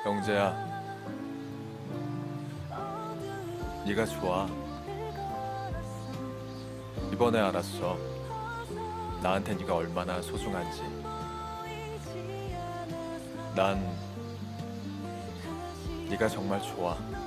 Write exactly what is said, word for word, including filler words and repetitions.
영재야, 네가 좋아. 이번에 알았어. 나한테 네가 얼마나 소중한지. 난 네가 정말 좋아.